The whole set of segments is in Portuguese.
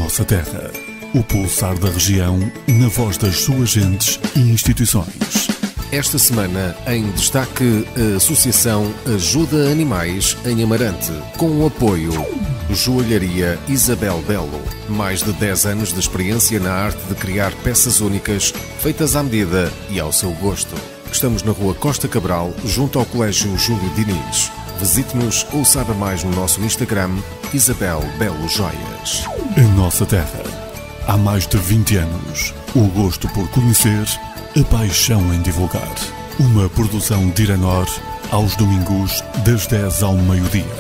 nossa terra. O pulsar da região na voz das suas gentes e instituições. Esta semana, em destaque, a Associação Ajuda Animais em Amarante, com o apoio Joalharia Isabel Belo. Mais de 10 anos de experiência na arte de criar peças únicas, feitas à medida e ao seu gosto. Estamos na Rua Costa Cabral, junto ao Colégio Júlio Diniz. Visite-nos ou saiba mais no nosso Instagram, Isabel Belo Joias. A nossa terra. Há mais de 20 anos. O gosto por conhecer, a paixão em divulgar. Uma produção de Iranor, aos domingos, das 10 ao meio-dia.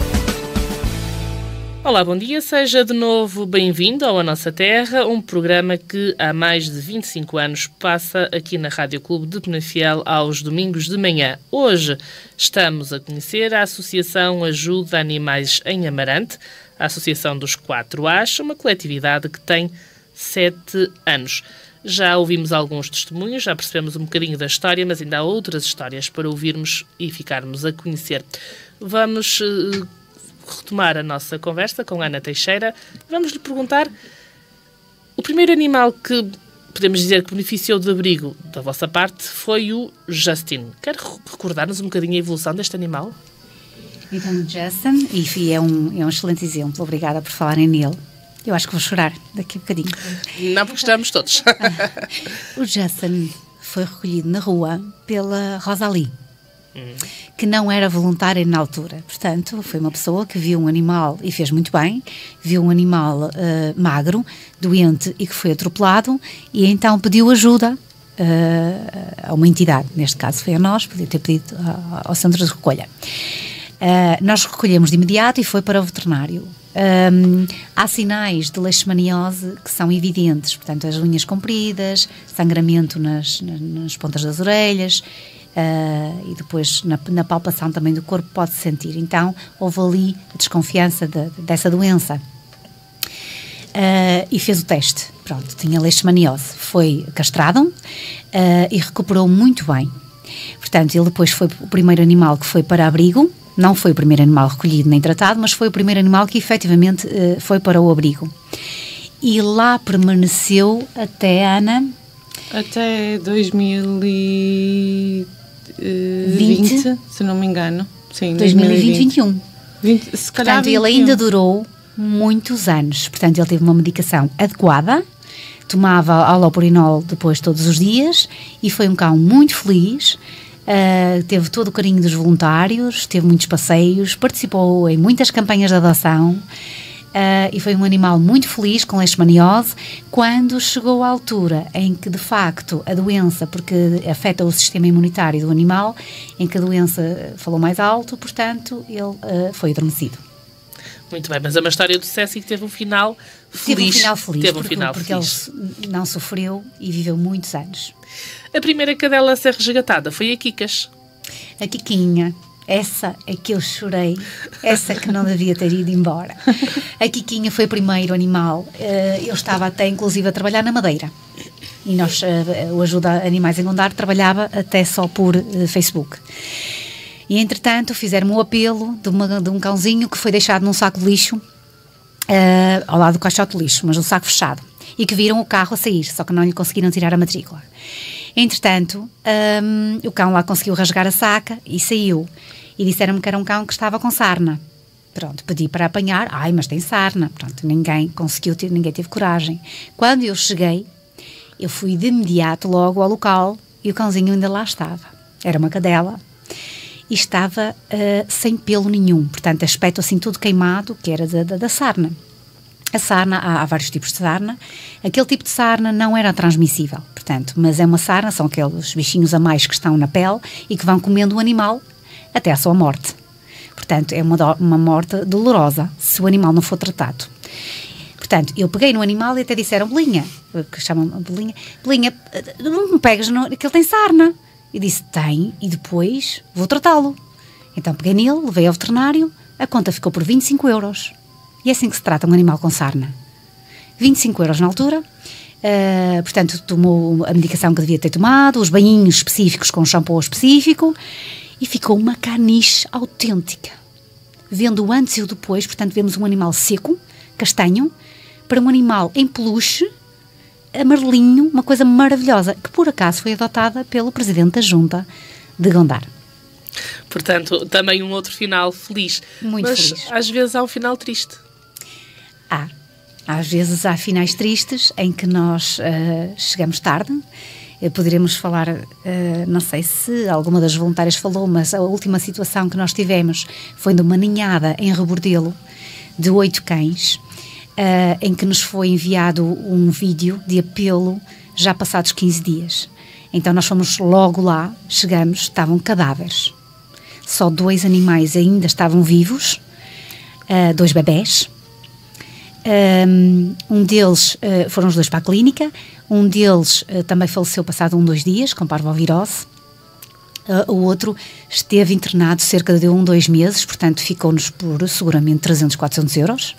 Olá, bom dia, seja de novo bem-vindo ao A Nossa Terra, um programa que há mais de 25 anos passa aqui na Rádio Clube de Penafiel aos domingos de manhã. Hoje estamos a conhecer a Associação Ajuda Animais em Amarante, a Associação dos 4As, uma coletividade que tem 7 anos. Já ouvimos alguns testemunhos, já percebemos um bocadinho da história, mas ainda há outras histórias para ouvirmos e ficarmos a conhecer. Vamos retomar a nossa conversa com Ana Teixeira. Vamos lhe perguntar: o primeiro animal que podemos dizer que beneficiou de abrigo da vossa parte foi o Justin. Quer recordar-nos um bocadinho a evolução deste animal? Então, o Justin, e é um excelente exemplo, obrigada por falarem nele. Eu acho que vou chorar daqui a bocadinho. Não, porque estamos todos. O Justin foi recolhido na rua pela Rosalie, que não era voluntária na altura. Portanto, foi uma pessoa que viu um animal, e fez muito bem, viu um animal magro, doente e que foi atropelado, e então pediu ajuda a uma entidade. Neste caso foi a nós, podia ter pedido ao centro de recolha. Nós recolhemos de imediato e foi para o veterinário. Há sinais de leishmaniose que são evidentes, portanto, as unhas compridas, sangramento nas pontas das orelhas, e depois na palpação também do corpo pode-se sentir. Então houve ali a desconfiança dessa doença, e fez o teste. Pronto, tinha leishmaniose, foi castrado e recuperou muito bem. Portanto, ele depois foi o primeiro animal que foi para abrigo. Não foi o primeiro animal recolhido nem tratado, mas foi o primeiro animal que efetivamente foi para o abrigo. E lá permaneceu até, Ana? Até 2020, se não me engano. Sim, 2020-21. Se calhar. Portanto, ele ainda durou muitos anos. Portanto, ele teve uma medicação adequada, tomava alopurinol depois todos os dias e foi um cão muito feliz. Teve todo o carinho dos voluntários, teve muitos passeios, participou em muitas campanhas de adoção, e foi um animal muito feliz com leishmaniose. Quando chegou à altura em que de facto a doença, porque afeta o sistema imunitário do animal, em que a doença falou mais alto, portanto ele foi adormecido. Muito bem, mas é uma história de sucesso e que teve um final feliz. Teve um final feliz. Ele não sofreu e viveu muitos anos. A primeira cadela a ser resgatada foi a Kikas. A Kikinha, essa é que eu chorei, essa que não devia ter ido embora. A Kikinha foi o primeiro animal, eu estava até inclusive a trabalhar na Madeira. E nós, o Ajuda Animais em Gondar, trabalhava até só por Facebook. E entretanto fizeram um apelo de um cãozinho que foi deixado num saco de lixo, ao lado do caixote de lixo, mas um saco fechado, e que viram o carro a sair, só que não lhe conseguiram tirar a matrícula. Entretanto, o cão lá conseguiu rasgar a saca e saiu, e disseram-me que era um cão que estava com sarna. Pronto, pedi para apanhar, mas tem sarna. Pronto, ninguém teve coragem. Quando eu cheguei, eu fui de imediato logo ao local e o cãozinho ainda lá estava. Era uma cadela. E estava sem pelo nenhum, portanto, aspecto assim tudo queimado, que era da sarna. A sarna, há vários tipos de sarna. Aquele tipo de sarna não era transmissível, portanto, mas é uma sarna, são aqueles bichinhos a mais que estão na pele e que vão comendo o animal até à sua morte. Portanto, é uma morte dolorosa, se o animal não for tratado. Portanto, eu peguei no animal e até disseram: Belinha, que chamam Belinha, não me pegas, que ele tem sarna. E disse: tem, e depois vou tratá-lo. Então peguei nele, levei ao veterinário, a conta ficou por 25 euros. E é assim que se trata um animal com sarna. 25 euros na altura. Portanto, tomou a medicação que devia ter tomado, os banhinhos específicos com shampoo específico, e ficou uma caniche autêntica. Vendo o antes e o depois, portanto, vemos um animal seco, castanho, para um animal em peluche, amarelinho, uma coisa maravilhosa, que por acaso foi adotada pelo presidente da Junta de Gondar. Portanto, também um outro final feliz. Muito mas feliz. Às vezes há um final triste. Às vezes há finais tristes em que nós chegamos tarde. Poderemos falar, não sei se alguma das voluntárias falou, mas a última situação que nós tivemos foi de uma ninhada em Rebordelo de 8 cães, em que nos foi enviado um vídeo de apelo já passados 15 dias. Então nós fomos logo lá, chegamos, estavam cadáveres. Só 2 animais ainda estavam vivos, 2 bebés. Um deles foram os 2 para a clínica, um deles também faleceu passado 2 dias com parvovirose, o outro esteve internado cerca de 2 meses, portanto ficou-nos por seguramente 300, 400 euros,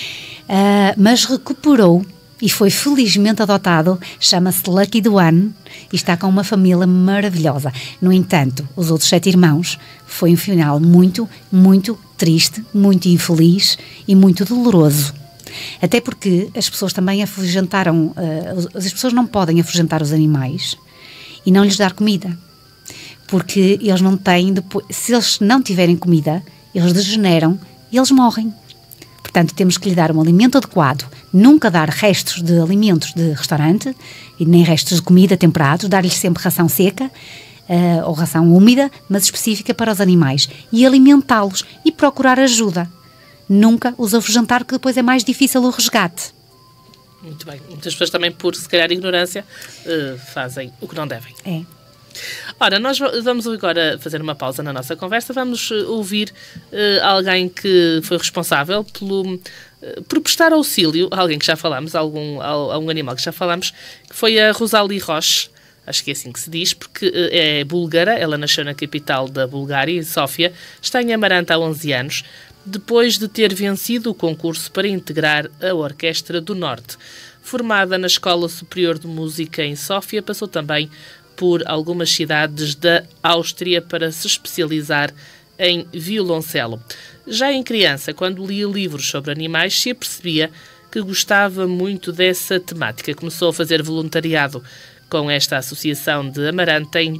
mas recuperou e foi felizmente adotado, chama-se Lucky Duane e está com uma família maravilhosa. No entanto, os outros 7 irmãos foi um final muito, muito triste, muito infeliz e muito doloroso. Até porque as pessoas também afugentaram, as pessoas não podem afugentar os animais e não lhes dar comida, porque eles não têm, depois, se eles não tiverem comida, eles degeneram e eles morrem. Portanto, temos que lhe dar um alimento adequado, nunca dar restos de alimentos de restaurante e nem restos de comida temperados, dar-lhes sempre ração seca ou ração úmida, mas específica para os animais, e alimentá-los e procurar ajuda. Nunca os afugentar, que depois é mais difícil o resgate. Muito bem. Muitas pessoas também, por se calhar ignorância, fazem o que não devem. É. Ora, nós vamos agora fazer uma pausa na nossa conversa. Vamos ouvir alguém que foi responsável por prestar auxílio a alguém que já falámos, a um animal que já falámos, que foi a Rosalie Roche. Acho que é assim que se diz, porque é búlgara. Ela nasceu na capital da Bulgária, em Sófia. Está em Amarante há 11 anos. Depois de ter vencido o concurso para integrar a Orquestra do Norte. Formada na Escola Superior de Música em Sófia, passou também por algumas cidades da Áustria para se especializar em violoncelo. Já em criança, quando lia livros sobre animais, se apercebia que gostava muito dessa temática. Começou a fazer voluntariado com esta associação de Amarante em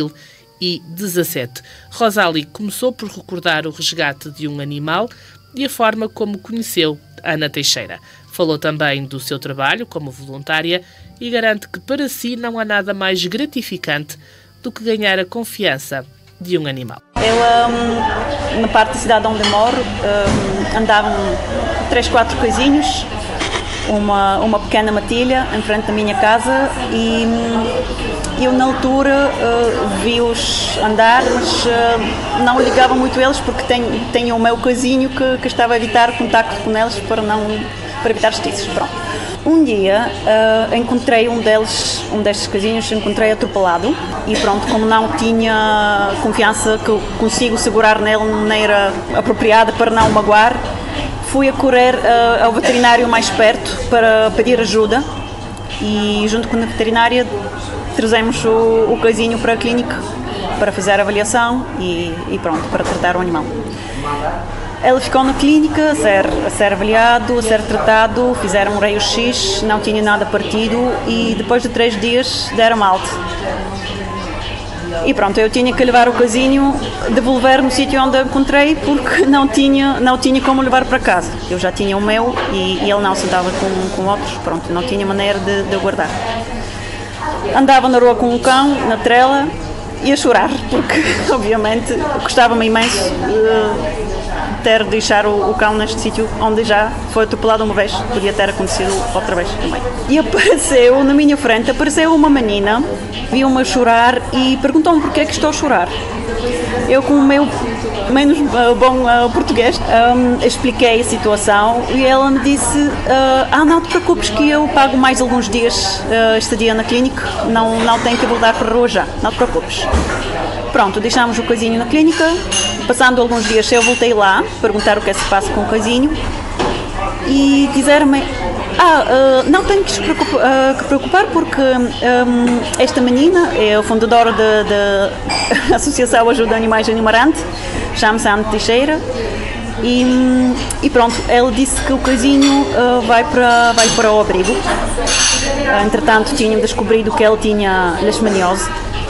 2017. Rosalie começou por recordar o resgate de um animal e a forma como conheceu Ana Teixeira. Falou também do seu trabalho como voluntária e garante que para si não há nada mais gratificante do que ganhar a confiança de um animal. Eu, na parte da cidade onde moro, andavam 3, 4 coisinhos, uma pequena matilha em frente da minha casa e eu na altura vi-os andar, mas não ligava muito a eles porque tenho o meu coisinho que estava a evitar contacto com eles para evitar justiças. Pronto. Um dia encontrei um destes coisinhos, encontrei atropelado e pronto, como não tinha confiança que eu consigo segurar nele de maneira apropriada para não o magoar, fui a correr ao veterinário mais perto para pedir ajuda e junto com a veterinária trouxemos o coisinho para a clínica para fazer a avaliação e pronto, para tratar o animal. Ele ficou na clínica a ser avaliado, a ser tratado, fizeram um raio-x, não tinha nada partido e depois de 3 dias deram alta. E pronto, eu tinha que levar o coisinho, devolver no sítio onde eu encontrei porque não tinha como levar para casa. Eu já tinha o meu e ele não se dava com outros, pronto, não tinha maneira de guardar. Andava na rua com um cão, na trela, e a chorar, porque obviamente gostava-me imenso ter de deixar o cão neste sítio onde já foi atropelado uma vez, podia ter acontecido outra vez também. E apareceu, na minha frente, uma menina, viu-me a chorar e perguntou-me porquê é que estou a chorar. Eu, com o meu menos bom português, expliquei a situação e ela me disse não te preocupes que eu pago mais alguns dias estadia na clínica, não tenho que voltar para a rua já, não te preocupes. Pronto, deixámos o coisinho na clínica, passando alguns dias eu voltei lá, perguntar o que é que se passa com o coisinho e dizer-me não tenho que se preocupar porque esta menina é a fundadora da Associação Ajuda Animais em Amarante, chama-se Ana Teixeira E pronto, ele disse que o coisinho vai para o abrigo. Entretanto, tinham descobrido que ele tinha leishmaniose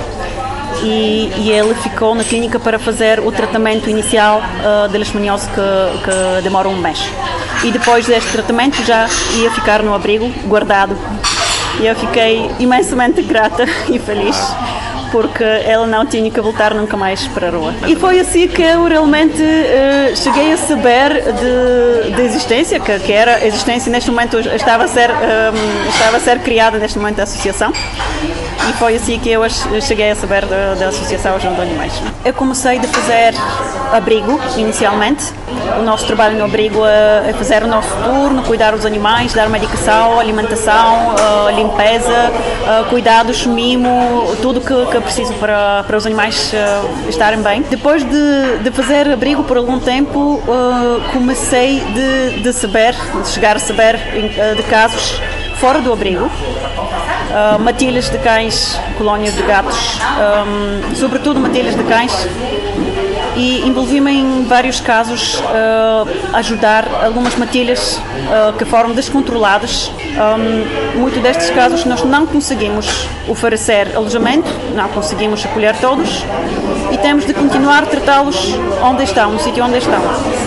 e ele ficou na clínica para fazer o tratamento inicial de leishmaniose que demora um mês. E depois deste tratamento já ia ficar no abrigo, guardado. E eu fiquei imensamente grata e feliz, porque ela não tinha que voltar nunca mais para a rua. E foi assim que eu realmente cheguei a saber da existência, que era a existência neste momento, estava a ser criada neste momento a associação. E foi assim que eu cheguei a saber da Associação Ajuda a Animais. Eu comecei a fazer abrigo, inicialmente. O nosso trabalho no abrigo é fazer o nosso turno, cuidar dos animais, dar medicação, alimentação, limpeza, cuidados, mimo, tudo que é preciso para os animais estarem bem. Depois de fazer abrigo por algum tempo, comecei de chegar a saber de casos fora do abrigo. Matilhas de cães, colónias de gatos, sobretudo matilhas de cães, e envolvi-me em vários casos ajudar algumas matilhas que foram descontroladas. Muitos destes casos nós não conseguimos oferecer alojamento, não conseguimos acolher todos e temos de continuar a tratá-los onde estão, no sítio onde estão.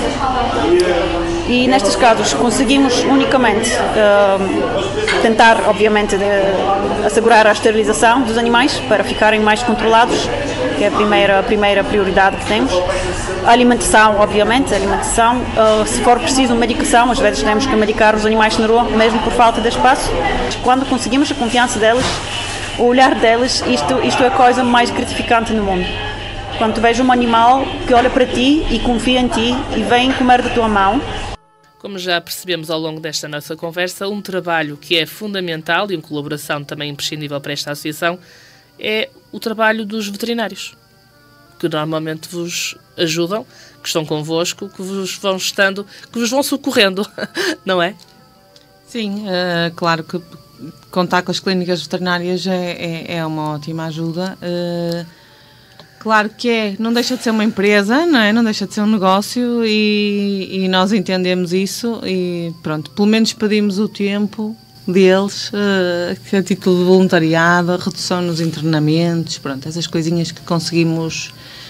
E nestes casos conseguimos unicamente tentar, obviamente, assegurar a esterilização dos animais para ficarem mais controlados, que é a primeira prioridade que temos. A alimentação, obviamente, se for preciso medicação, às vezes temos que medicar os animais na rua, mesmo por falta de espaço. Quando conseguimos a confiança deles, o olhar deles, isto é a coisa mais gratificante no mundo. Quando tu vês um animal que olha para ti e confia em ti e vem comer da tua mão. Como já percebemos ao longo desta nossa conversa, um trabalho que é fundamental e uma colaboração também imprescindível para esta associação é o trabalho dos veterinários, que normalmente vos ajudam, que estão convosco, que vos vão socorrendo, não é? Sim, claro que contar com as clínicas veterinárias é uma ótima ajuda. Claro que não deixa de ser uma empresa, não é? Não deixa de ser um negócio e nós entendemos isso e pronto, pelo menos pedimos o tempo deles a título de voluntariado, a redução nos internamentos, pronto, essas coisinhas que conseguimos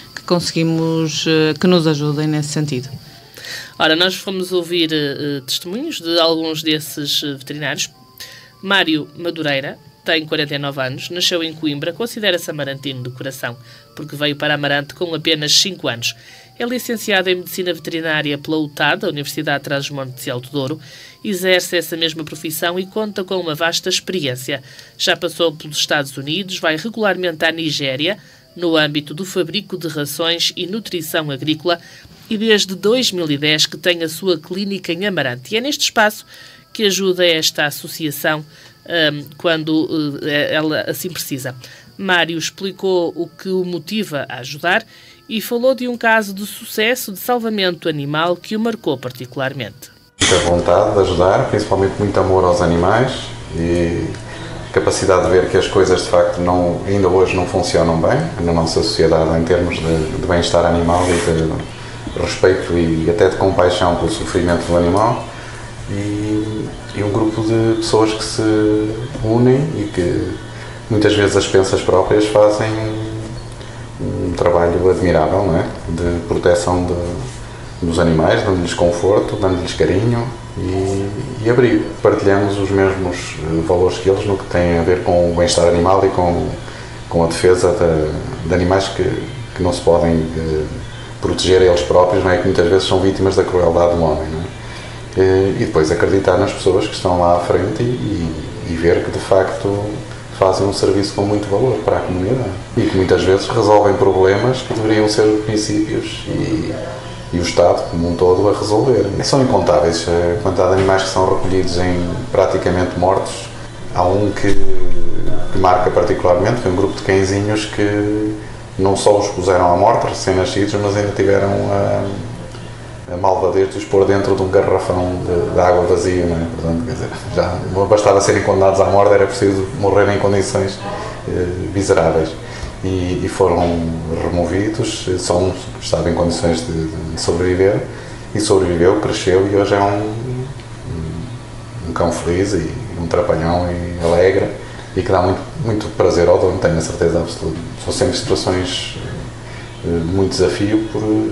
que nos ajudem nesse sentido. Ora, nós fomos ouvir testemunhos de alguns desses veterinários. Mário Madureira tem 49 anos, nasceu em Coimbra, considera-se amarantino de coração, porque veio para Amarante com apenas 5 anos. É licenciado em Medicina Veterinária pela UTAD, da Universidade de Trás-os-Montes de Alto Douro, exerce essa mesma profissão e conta com uma vasta experiência. Já passou pelos Estados Unidos, vai regularmente à Nigéria, no âmbito do fabrico de rações e nutrição agrícola, e desde 2010 que tem a sua clínica em Amarante. E é neste espaço que ajuda esta associação quando ela assim precisa. Mário explicou o que o motiva a ajudar e falou de um caso de sucesso de salvamento animal que o marcou particularmente. Muita vontade de ajudar, principalmente muito amor aos animais e capacidade de ver que as coisas de facto ainda hoje não funcionam bem na nossa sociedade em termos de bem-estar animal e de respeito e até de compaixão pelo sofrimento do animal. E um grupo de pessoas que se unem e que muitas vezes às expensas próprias fazem um trabalho admirável, não é? De proteção dos animais, dando-lhes conforto, dando-lhes carinho e abrigo. Partilhamos os mesmos valores que eles no que tem a ver com o bem-estar animal e com a defesa de animais que não se podem proteger a eles próprios, não é? Que muitas vezes são vítimas da crueldade do homem, não é? E depois acreditar nas pessoas que estão lá à frente e ver que de facto fazem um serviço com muito valor para a comunidade e que muitas vezes resolvem problemas que deveriam ser municípios e o Estado como um todo a resolver. São incontáveis a quantidade de animais que são recolhidos em praticamente mortos. Há um que marca particularmente, foi um grupo de cãezinhos que não só os puseram à morte, recém-nascidos, mas ainda tiveram a malvadez de os pôr dentro de um garrafão de água vazio, não é? Portanto, quer dizer, já não bastava serem condenados à morte, era preciso morrer em condições miseráveis. E foram removidos, só um estava em condições de sobreviver e sobreviveu, cresceu e hoje é um cão feliz e um trapalhão e alegre e que dá muito prazer ao dono, tenho a certeza absoluta. São sempre situações de muito desafio,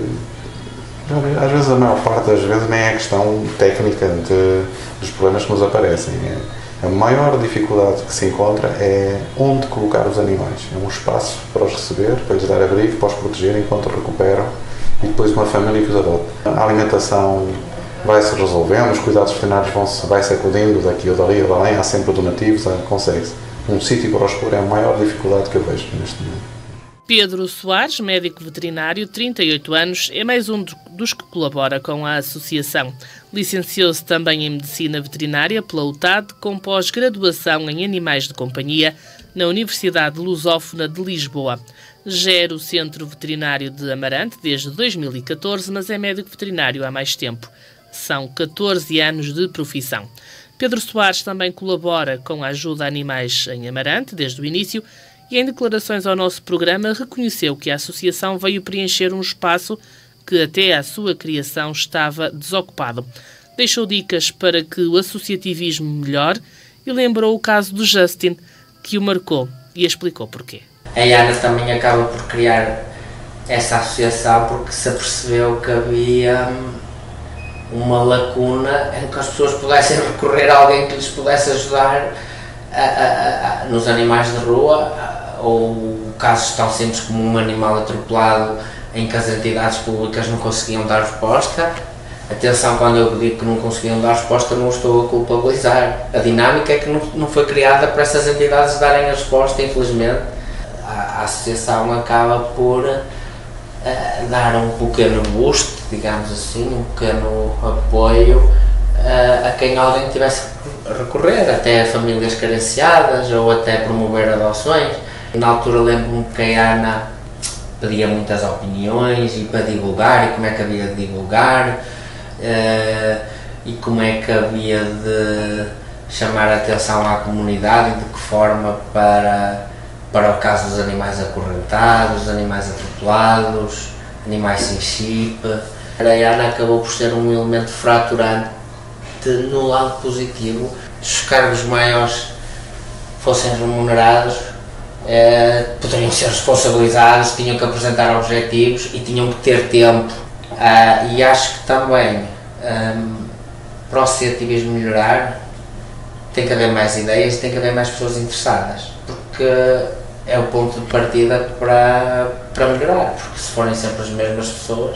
às vezes a maior parte das vezes nem é questão técnica dos problemas que nos aparecem. A maior dificuldade que se encontra é onde colocar os animais. É um espaço para os receber, para lhes dar abrigo, para os proteger enquanto recuperam e depois uma família que os adote. A alimentação vai-se resolvendo, os cuidados veterinários vai-se acudindo daqui ou dali ou de além, há sempre donativos, consegue-se. Um sítio para os pôr é a maior dificuldade que eu vejo neste momento. Pedro Soares, médico veterinário, 38 anos, é mais um dos que colabora com a associação. Licenciou-se também em Medicina Veterinária pela UTAD, com pós-graduação em Animais de Companhia na Universidade Lusófona de Lisboa. Gera o Centro Veterinário de Amarante desde 2014, mas é médico veterinário há mais tempo. São 14 anos de profissão. Pedro Soares também colabora com a ajuda a animais em Amarante desde o início e, em declarações ao nosso programa, reconheceu que a associação veio preencher um espaço que até à sua criação estava desocupado. Deixou dicas para que o associativismo melhore e lembrou o caso do Justin, que o marcou, e explicou porquê. A Ana também acaba por criar essa associação porque se apercebeu que havia uma lacuna em que as pessoas pudessem recorrer a alguém que lhes pudesse ajudar nos animais de rua, ou casos tão simples como um animal atropelado em que as entidades públicas não conseguiam dar resposta. Atenção, quando eu digo que não conseguiam dar resposta, não estou a culpabilizar. A dinâmica é que não foi criada para essas entidades darem a resposta, infelizmente. A associação acaba por dar um pequeno boost, digamos assim, um pequeno apoio a quem alguém tivesse a recorrer, até a famílias carenciadas ou até promover adoções. Na altura lembro-me que a Ana pedia muitas opiniões e para divulgar, e como é que havia de divulgar, e como é que havia de chamar a atenção à comunidade e de que forma para o caso dos animais acorrentados, animais atropelados, animais sem chip. A Ana acabou por ser um elemento fraturante no lado positivo. Se os cargos maiores fossem remunerados, poderiam ser responsabilizados, tinham que apresentar objetivos e tinham que ter tempo. E acho que também, para o associativismo melhorar, tem que haver mais ideias e tem que haver mais pessoas interessadas, porque é o ponto de partida para melhorar, porque se forem sempre as mesmas pessoas,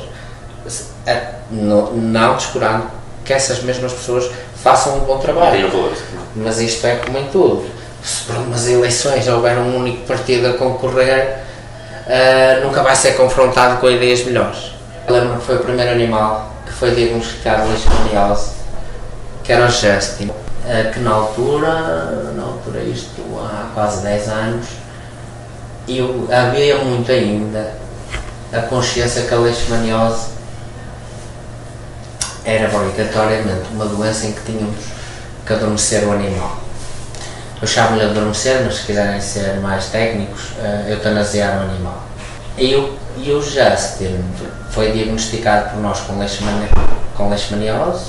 não descurando que essas mesmas pessoas façam um bom trabalho, mas isto é como em tudo. Se por umas eleições houver um único partido a concorrer, nunca vai ser confrontado com ideias melhores. Eu lembro que foi o primeiro animal que foi diagnosticado de leishmaniose, que era o Justin, que na altura isto há quase 10 anos, havia muito ainda a consciência que a leishmaniose era obrigatoriamente uma doença em que tínhamos que adormecer o animal. Eu chamo-lhe adormecer, mas se quiserem ser mais técnicos, eutanasiar o animal. E o Justin foi diagnosticado por nós com leishmaniose,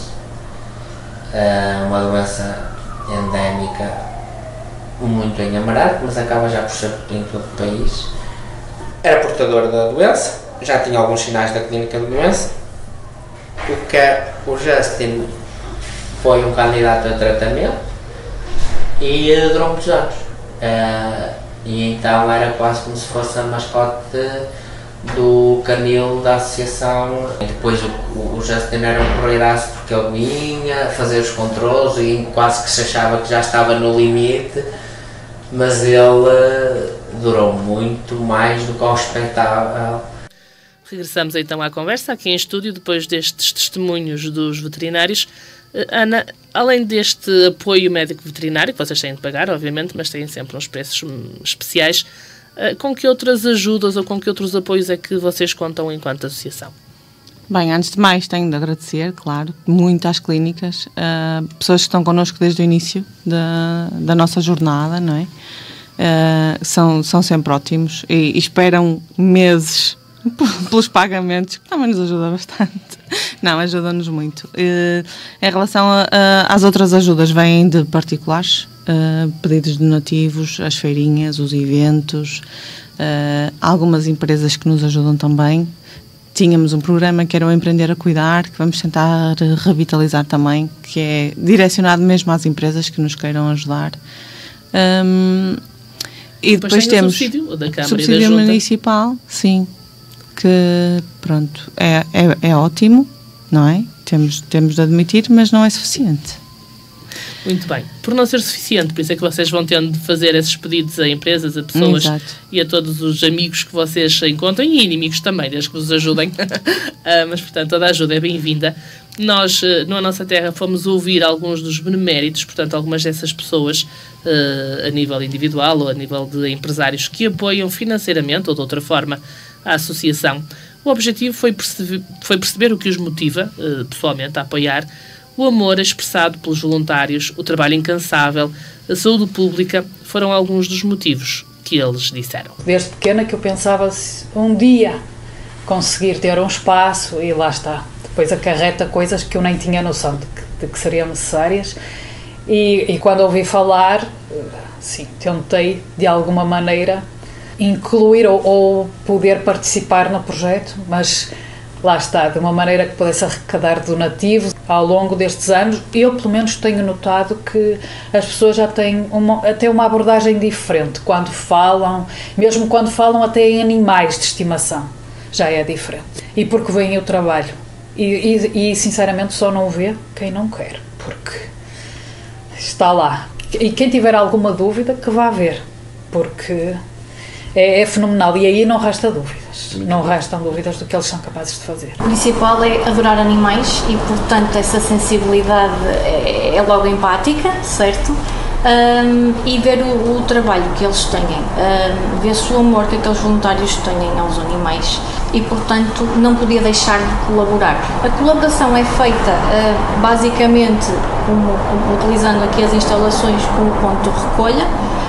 uma doença endémica muito em Amarante, mas acaba já por ser em todo o país. Era portador da doença, já tinha alguns sinais da clínica da doença. O Justin foi um candidato a tratamento e durou muitos anos. E então era quase como se fosse a mascote do canil da associação. E depois o Justin era um correiraço porque ele vinha fazer os controles e quase que se achava que já estava no limite, mas ele durou muito mais do que ao expectável. Regressamos então à conversa aqui em estúdio, depois destes testemunhos dos veterinários. Ana, além deste apoio médico veterinário, que vocês têm de pagar, obviamente, mas têm sempre uns preços especiais, com que outras ajudas ou com que outros apoios é que vocês contam enquanto associação? Bem, antes de mais tenho de agradecer, claro, muito às clínicas, pessoas que estão connosco desde o início da nossa jornada, não é? São sempre ótimos e esperam meses pelos pagamentos, que também nos ajuda bastante. Não, ajudam-nos muito. Em relação às outras ajudas, vêm de particulares, pedidos de donativos, as feirinhas, os eventos, algumas empresas que nos ajudam também. Tínhamos um programa que era o Empreender a Cuidar, que vamos tentar revitalizar também, que é direcionado mesmo às empresas que nos queiram ajudar. E depois temos o subsídio da Câmara subsídio e da Junta municipal, sim, que pronto, é ótimo, não é? Temos de admitir, mas não é suficiente. Muito bem. Por não ser suficiente, por isso é que vocês vão tendo de fazer esses pedidos a empresas, a pessoas e a todos os amigos que vocês encontrem e inimigos também, desde que vos ajudem. Mas, portanto, toda a ajuda é bem-vinda. Nós, na Nossa Terra, fomos ouvir alguns dos beneméritos, portanto, algumas dessas pessoas a nível individual ou a nível de empresários que apoiam financeiramente ou de outra forma a associação. O objetivo foi perceber o que os motiva, pessoalmente, a apoiar. O amor expressado pelos voluntários, o trabalho incansável, a saúde pública, foram alguns dos motivos que eles disseram. Desde pequena que eu pensava um dia conseguir ter um espaço e lá está. Depois acarreta coisas que eu nem tinha noção de que seriam necessárias e quando ouvi falar, sim, tentei de alguma maneira incluir ou poder participar no projeto, mas lá está, de uma maneira que pudesse arrecadar donativos. Ao longo destes anos, eu pelo menos tenho notado que as pessoas já têm até uma abordagem diferente quando falam, mesmo quando falam até em animais de estimação, já é diferente. E porque vem o trabalho. E sinceramente só não o vê quem não quer, porque está lá. E quem tiver alguma dúvida que vá ver, porque é fenomenal e aí não resta dúvidas. Não restam dúvidas do que eles são capazes de fazer. O principal é adorar animais e, portanto, essa sensibilidade é logo empática, certo? E ver o trabalho que eles têm, ver-se o amor que aqueles voluntários têm aos animais e, portanto, não podia deixar de colaborar. A colaboração é feita basicamente utilizando aqui as instalações como ponto de recolha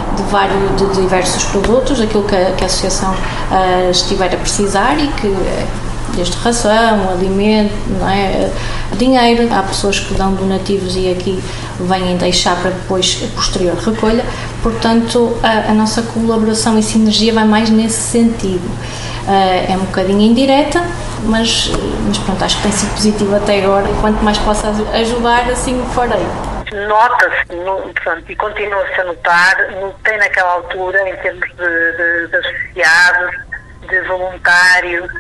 de diversos produtos, aquilo que a associação estiver a precisar e que desde ração, alimento, não é? Dinheiro, há pessoas que dão donativos e aqui vêm deixar para depois a posterior recolha, portanto a nossa colaboração e sinergia vai mais nesse sentido. É um bocadinho indireta, mas pronto, acho que tem sido positivo até agora, quanto mais possa ajudar, assim o farei. Nota-se, e continua-se a notar, notei naquela altura, em termos de associados, de voluntários,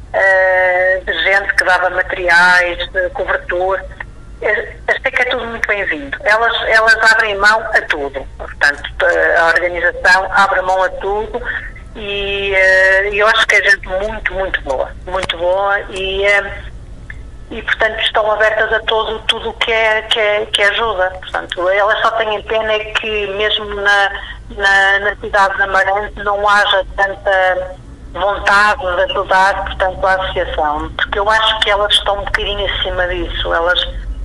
de gente que dava materiais, de cobertor. Achei que é tudo muito bem-vindo. Elas abrem mão a tudo, portanto, a organização abre mão a tudo e eu acho que é gente muito boa e portanto estão abertas a tudo o que é ajuda. Portanto, elas só têm pena é que mesmo na cidade de Amarante não haja tanta vontade de ajudar, portanto, a associação, porque eu acho que elas estão um bocadinho acima disso. Elas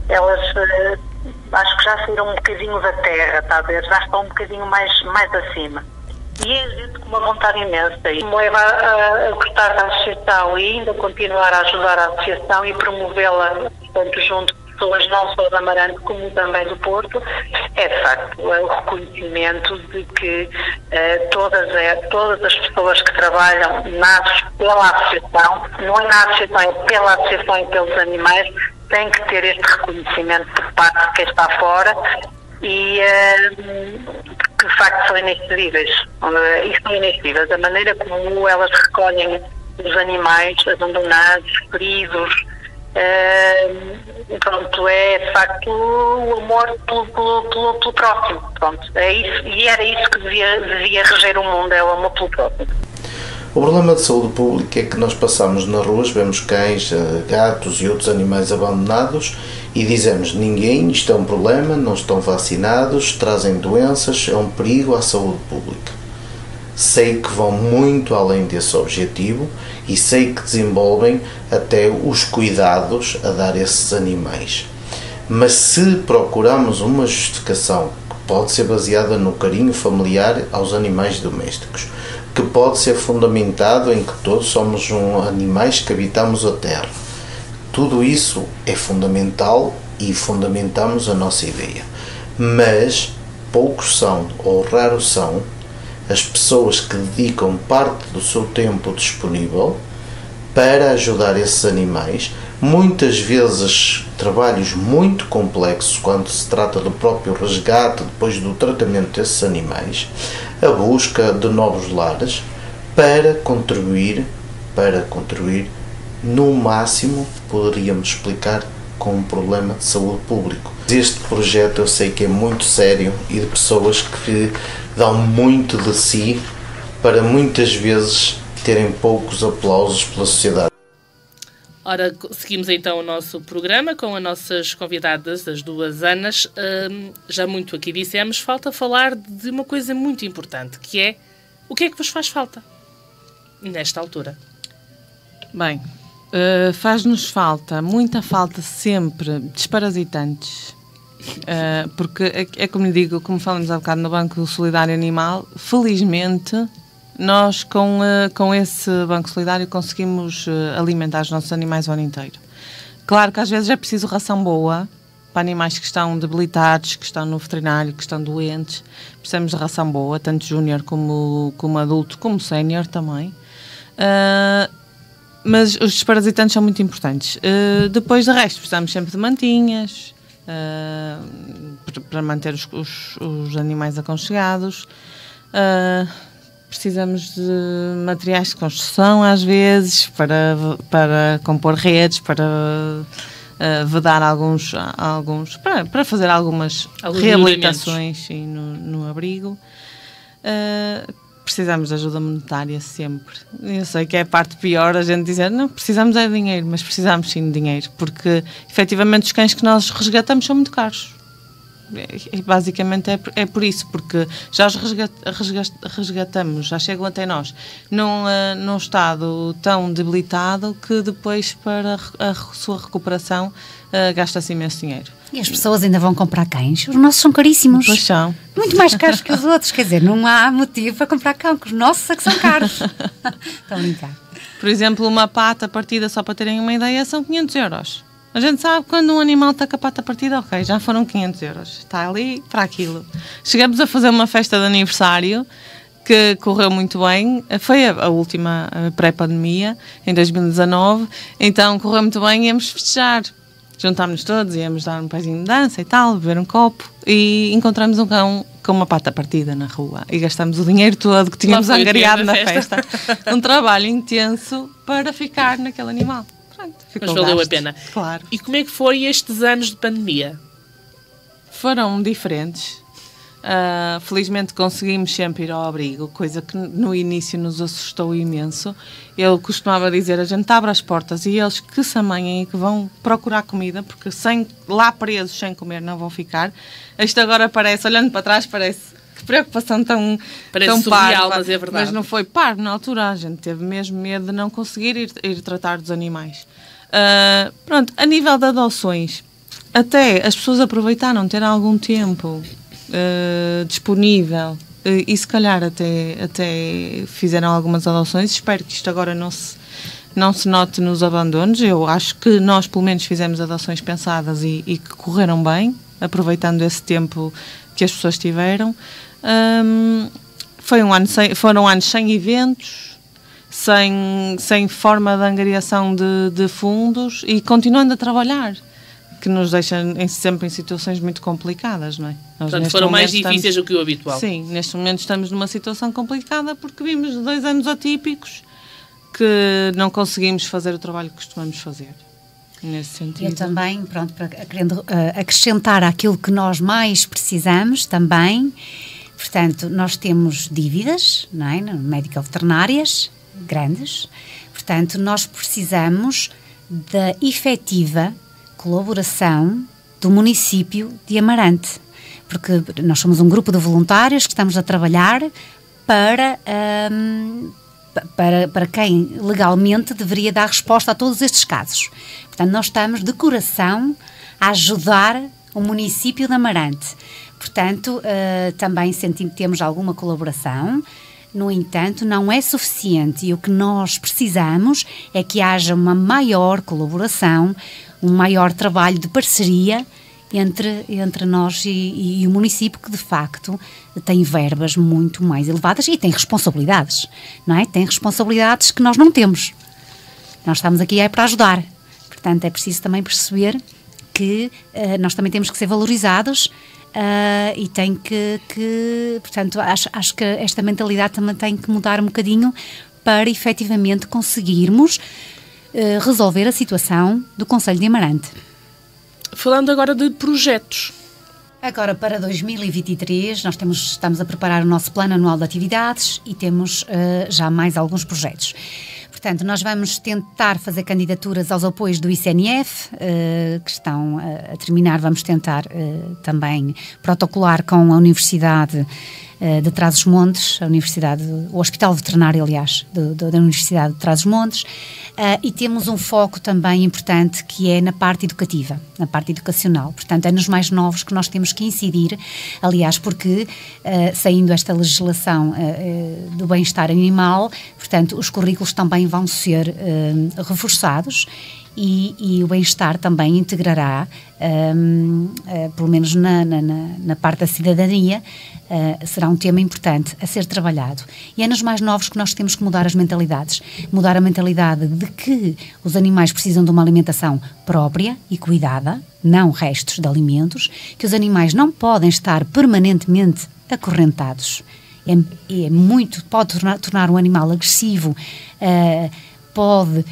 acho que já saíram um bocadinho da terra, está a ver? Já estão um bocadinho mais acima. E é gente com uma vontade imensa e me leva a gostar da associação e ainda continuar a ajudar a associação e promovê-la, portanto, junto de pessoas não só da Amarante como também do Porto. É de facto o reconhecimento de que todas as pessoas que trabalham pela associação, não é na associação, é pela associação e pelos animais, têm que ter este reconhecimento por parte de quem está fora e que de facto são inexcedíveis. E são inexcedíveis. A maneira como elas recolhem os animais abandonados, feridos, pronto, é de facto o amor pelo próximo. Pronto, é isso, e era isso que devia reger o mundo, é o amor pelo próximo. O problema de saúde pública é que nós passamos nas ruas, vemos cães, gatos e outros animais abandonados e dizemos: ninguém, isto é um problema, não estão vacinados, trazem doenças, é um perigo à saúde pública. Sei que vão muito além desse objetivo e sei que desenvolvem até os cuidados a dar a esses animais. Mas se procuramos uma justificação que pode ser baseada no carinho familiar aos animais domésticos, que pode ser fundamentado em que todos somos animais que habitamos a terra, Tudo isso é fundamental e fundamentamos a nossa ideia. Mas poucos são, ou raros são, as pessoas que dedicam parte do seu tempo disponível para ajudar esses animais, muitas vezes trabalhos muito complexos quando se trata do próprio resgate, depois do tratamento desses animais, a busca de novos lares, para contribuir no máximo, poderíamos explicar, com um problema de saúde pública. Este projeto eu sei que é muito sério e de pessoas que dão muito de si para muitas vezes terem poucos aplausos pela sociedade. Ora, seguimos então o nosso programa com as nossas convidadas, as duas Anas. Já muito aqui dissemos, falta falar de uma coisa muito importante, que é o que é que vos faz falta nesta altura? Bem, faz-nos muita falta sempre desparasitantes, porque é como lhe digo, como falamos há bocado no Banco Solidário Animal, felizmente nós com esse Banco Solidário conseguimos alimentar os nossos animais o ano inteiro. Claro que às vezes é preciso ração boa para animais que estão debilitados, que estão no veterinário, que estão doentes. Precisamos de ração boa, tanto júnior como adulto, como sénior também. Mas os desparasitantes são muito importantes. Depois, de resto, precisamos sempre de mantinhas para manter os animais aconchegados. Precisamos de materiais de construção, às vezes, para compor redes, para vedar alguns para fazer algumas reabilitações no abrigo. Precisamos de ajuda monetária sempre. Eu sei que é a parte pior a gente dizer, não, precisamos é de dinheiro, mas precisamos sim de dinheiro, porque efetivamente os cães que nós resgatamos são muito caros. E basicamente é por isso, porque já os resgatamos, já chegam até nós num estado tão debilitado que depois para a sua recuperação gasta-se imenso dinheiro. E as pessoas ainda vão comprar cães? Os nossos são caríssimos. Pois são. Muito mais caros que os outros, quer dizer, não há motivo para comprar cão, que os nossos é que são caros. Estão a brincar. Por exemplo, uma pata partida, só para terem uma ideia, são 500 euros. A gente sabe quando um animal está com a pata partida, ok, já foram 500 euros. Está ali para aquilo. Chegamos a fazer uma festa de aniversário que correu muito bem. Foi a última pré-pandemia, em 2019. Então correu muito bem e íamos festejar. Juntámos-nos todos, íamos dar um pezinho de dança e tal, beber um copo. E encontramos um cão com uma pata partida na rua. E gastamos o dinheiro todo que tínhamos angariado na festa. Um trabalho intenso para ficar naquele animal. Mas valeu a pena. Claro. E como é que foi estes anos de pandemia? Foram diferentes. Felizmente conseguimos sempre ir ao abrigo, coisa que no início nos assustou imenso. Eu costumava dizer, a gente abre as portas e eles que se amanhem e que vão procurar comida, porque lá presos sem comer não vão ficar. Isto agora parece, olhando para trás, parece que preocupação tão surreal, mas é verdade. Mas não foi na altura, a gente teve mesmo medo de não conseguir ir tratar dos animais. Pronto, a nível de adoções, até as pessoas aproveitaram ter algum tempo disponível e se calhar até fizeram algumas adoções. Espero que isto agora não se note nos abandonos. Eu acho que nós pelo menos fizemos adoções pensadas e que correram bem, aproveitando esse tempo que as pessoas tiveram. Foram anos sem eventos, sem forma de angariação de fundos e continuando a trabalhar, que nos deixa sempre em situações muito complicadas, não é? Portanto, foram mais difíceis do que o habitual. Sim, neste momento estamos numa situação complicada porque vimos 2 anos atípicos que não conseguimos fazer o trabalho que costumamos fazer. Nesse sentido. Eu também, pronto, querendo acrescentar aquilo que nós mais precisamos também, portanto, nós temos dívidas, não é? Médico-veterinárias grandes, portanto, nós precisamos da efetiva colaboração do município de Amarante, porque nós somos um grupo de voluntários que estamos a trabalhar para quem legalmente deveria dar resposta a todos estes casos. Portanto, nós estamos de coração a ajudar o município de Amarante. Portanto, também temos alguma colaboração. No entanto, não é suficiente e o que nós precisamos é que haja uma maior colaboração, um maior trabalho de parceria entre nós e o município, que de facto tem verbas muito mais elevadas e tem responsabilidades, não é? Tem responsabilidades que nós não temos. Nós estamos aqui para ajudar. Portanto, é preciso também perceber que nós também temos que ser valorizados e tem portanto, acho que esta mentalidade também tem que mudar um bocadinho para efetivamente conseguirmos resolver a situação do Concelho de Amarante. Falando agora de projetos. Agora, para 2023, nós estamos a preparar o nosso plano anual de atividades e temos já mais alguns projetos. Portanto, nós vamos tentar fazer candidaturas aos apoios do ICNF, que estão a terminar. Vamos tentar também protocolar com a Universidade de Trás-os-Montes, o Hospital Veterinário, aliás, da Universidade de Trás-os-Montes, e temos um foco também importante que é na parte educativa, na parte educacional. Portanto, é nos mais novos que nós temos que incidir, aliás, porque saindo esta legislação do bem-estar animal, portanto, os currículos também vão ser reforçados e o bem-estar também integrará, pelo menos na parte da cidadania, será um tema importante a ser trabalhado. E é nos mais novos que nós temos que mudar as mentalidades. Mudar a mentalidade de que os animais precisam de uma alimentação própria e cuidada, não restos de alimentos, que os animais não podem estar permanentemente acorrentados. Pode tornar um animal agressivo, pode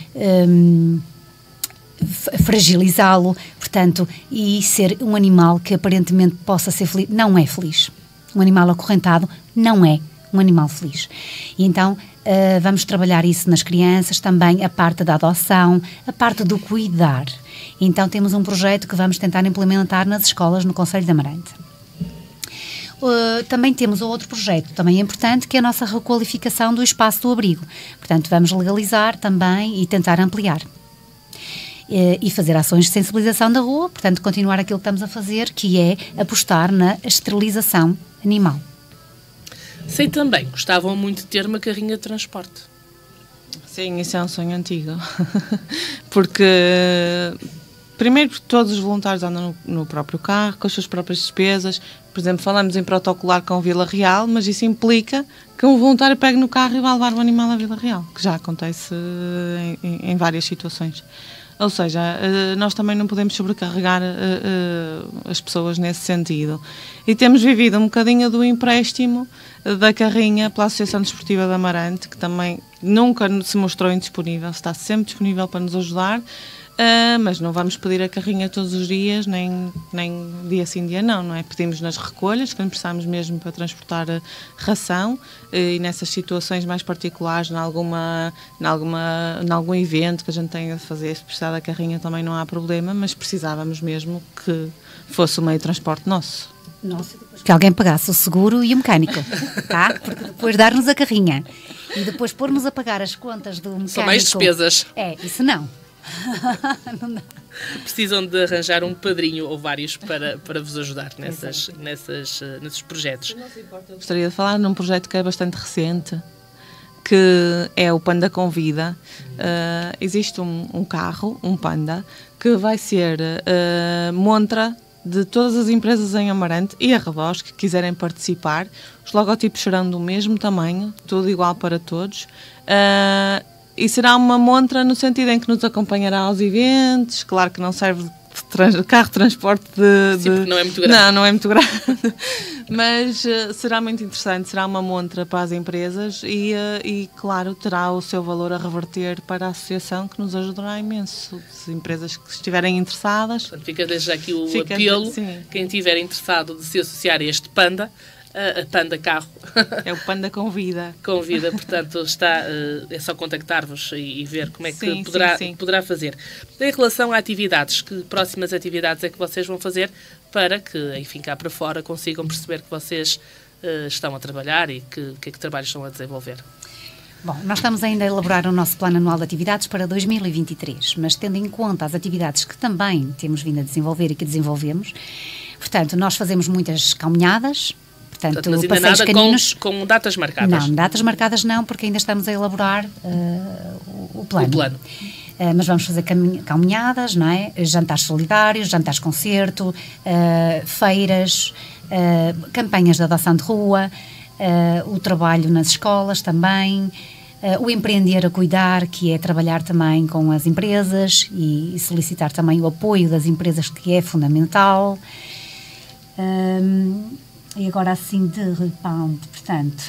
fragilizá-lo, portanto, e ser um animal que aparentemente possa ser feliz. Não é feliz. Um animal acorrentado não é um animal feliz. E então vamos trabalhar isso nas crianças, também a parte da adoção, a parte do cuidar. Então temos um projeto que vamos tentar implementar nas escolas no Concelho de Amarante. Também temos outro projeto, também importante, que é a nossa requalificação do espaço do abrigo. Portanto, vamos legalizar também e tentar ampliar. E fazer ações de sensibilização da rua, portanto, continuar aquilo que estamos a fazer, que é apostar na esterilização animal. Sei também, gostavam muito de ter uma carrinha de transporte. Sim, isso é um sonho antigo. Porque, primeiro, todos os voluntários andam no próprio carro, com as suas próprias despesas. Por exemplo, falamos em protocolar com Vila Real, mas isso implica que um voluntário pegue no carro e vá levar o animal à Vila Real, que já acontece em várias situações. Ou seja, nós também não podemos sobrecarregar as pessoas nesse sentido. E temos vivido um bocadinho do empréstimo da carrinha pela Associação Desportiva de Amarante, que também nunca se mostrou indisponível, está sempre disponível para nos ajudar, mas não vamos pedir a carrinha todos os dias, nem dia sim, dia não é? Pedimos nas recolhas, quando precisamos mesmo para transportar ração, e nessas situações mais particulares, em algum evento que a gente tenha de fazer, se precisar da carrinha também não há problema, mas precisávamos mesmo que fosse o meio de transporte nosso. Que alguém pagasse o seguro e o mecânico, tá? Porque depois dar-nos a carrinha e depois pormos a pagar as contas do mecânico... São mais despesas. Isso não. Não dá. Precisam de arranjar um padrinho ou vários para vos ajudar nesses projetos. Gostaria de falar num projeto que é bastante recente, que é o Panda Convida. Existe um carro, um Panda, que vai ser montra de todas as empresas em Amarante e arredores que quiserem participar. Os logotipos serão do mesmo tamanho, tudo igual para todos. E será uma montra no sentido em que nos acompanhará aos eventos. Claro que não serve de carro de transporte Sim, porque não é muito grande. Não é muito grande. Mas será muito interessante, será uma montra para as empresas e, claro, terá o seu valor a reverter para a associação, que nos ajudará imenso. As empresas que estiverem interessadas... Portanto, fica desde já aqui o apelo, quem estiver interessado de se associar a este Panda... A Panda Carro. É o Panda Convida. Convida, portanto, é só contactar-vos e ver como é que poderá fazer. Em relação a atividades, que próximas atividades é que vocês vão fazer para que, enfim, cá para fora consigam perceber que vocês estão a trabalhar e que trabalhos estão a desenvolver? Bom, nós estamos ainda a elaborar o nosso plano anual de atividades para 2023, mas tendo em conta as atividades que também temos vindo a desenvolver e que desenvolvemos, portanto, nós fazemos muitas caminhadas. Portanto, mas ainda passeios nada caninos... com datas marcadas? Não, datas marcadas não, porque ainda estamos a elaborar o plano. Mas vamos fazer caminhadas, não é? Jantares solidários, jantares concerto, feiras, campanhas de adoção de rua, o trabalho nas escolas também, o empreender a cuidar, que é trabalhar também com as empresas e solicitar também o apoio das empresas, que é fundamental. E agora assim de repente, portanto...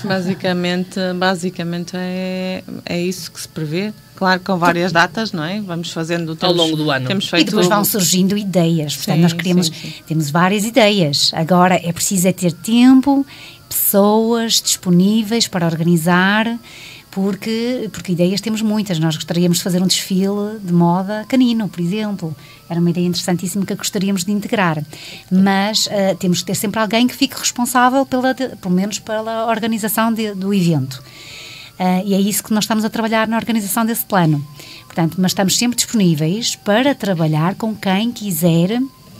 Basicamente é isso que se prevê. Claro, com várias datas, não é? Vamos fazendo... Ao longo do ano. E depois vão surgindo ideias. Portanto, nós queremos... Temos várias ideias. Agora é preciso ter tempo, pessoas disponíveis para organizar, porque ideias temos muitas. Nós gostaríamos de fazer um desfile de moda canino, por exemplo. Era uma ideia interessantíssima que gostaríamos de integrar. Mas temos que ter sempre alguém que fique responsável, pelo menos pela organização do evento. E é isso que nós estamos a trabalhar na organização desse plano. Portanto, mas estamos sempre disponíveis para trabalhar com quem quiser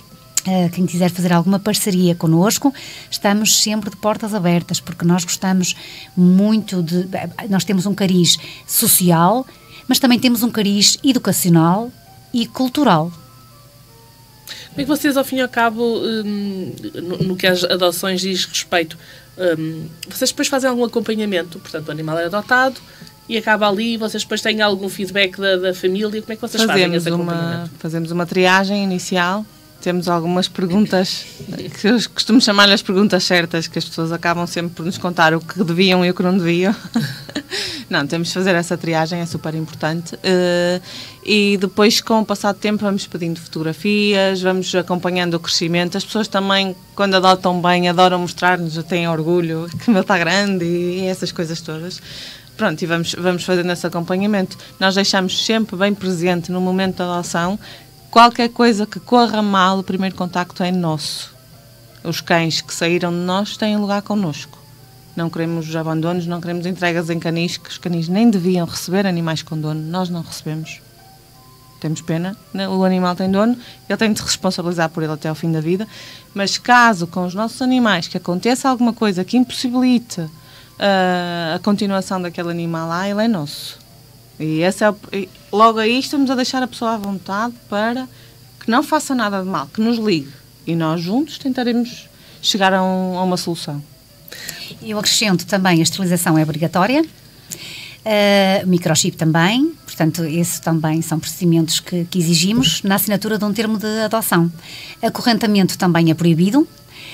fazer alguma parceria connosco. Estamos sempre de portas abertas, porque nós gostamos muito nós temos um cariz social, mas também temos um cariz educacional e cultural. Como é que vocês, ao fim e ao cabo, no que as adoções diz respeito, vocês depois fazem algum acompanhamento? Portanto, o animal é adotado e acaba ali, vocês depois têm algum feedback da família? Como é que vocês fazem esse acompanhamento? Fazemos uma triagem inicial. Temos algumas perguntas, que eu costumo chamar-lhe as perguntas certas, que as pessoas acabam sempre por nos contar o que deviam e o que não deviam. Não, temos de fazer essa triagem, é super importante. E depois, com o passar do tempo, vamos pedindo fotografias, vamos acompanhando o crescimento. As pessoas também, quando adotam bem, adoram mostrar-nos, têm orgulho, que o meu está grande e essas coisas todas. Pronto, e vamos fazendo esse acompanhamento. Nós deixamos sempre bem presente no momento da adoção. Qualquer coisa que corra mal, o primeiro contacto é nosso. Os cães que saíram de nós têm lugar connosco. Não queremos abandonos, não queremos entregas em canis, que os canis nem deviam receber animais com dono. Nós não recebemos. Temos pena. O animal tem dono, ele tem de se responsabilizar por ele até ao fim da vida. Mas caso com os nossos animais que aconteça alguma coisa que impossibilite a continuação daquele animal lá, ele é nosso. E logo aí estamos a deixar a pessoa à vontade para que não faça nada de mal, que nos ligue. E nós juntos tentaremos chegar a uma solução. Eu acrescento também, a esterilização é obrigatória, o microchip também, portanto, esses também são procedimentos que exigimos na assinatura de um termo de adoção. Acorrentamento também é proibido.